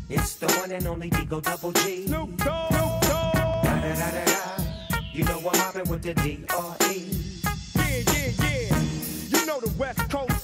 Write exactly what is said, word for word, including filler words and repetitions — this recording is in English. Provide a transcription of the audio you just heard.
It's the one and only Digo Double G. Snoop Dogg. Snoop Dogg. Da da da da da. You know I'm mobbing with the D R E. Yeah, yeah, yeah. You know the West Coast